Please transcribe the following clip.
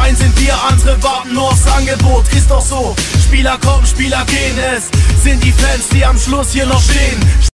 Verein sind wir, andere warten nur aufs Angebot. Ist doch so, Spieler kommen, Spieler gehen, es sind die Fans, die am Schluss hier noch stehen.